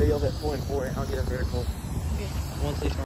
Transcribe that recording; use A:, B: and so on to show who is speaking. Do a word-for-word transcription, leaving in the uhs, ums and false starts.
A: somebody else at point for it. I'll get a vertical.
B: Okay.
A: Once they start.